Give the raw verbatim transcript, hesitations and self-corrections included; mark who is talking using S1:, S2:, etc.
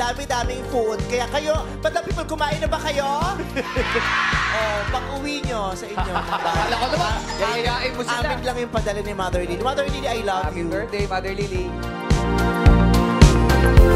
S1: dami-daming food. Kaya kayo, Madam People, kumain na ba kayo? Oh, pag-uwi nyo sa inyo.
S2: Akala ko naman, yayayain mo sila.
S1: Amin lang yung padala ni Mother Lily. Mother Lily, I love
S2: Happy
S1: you.
S2: birthday, Mother Lily.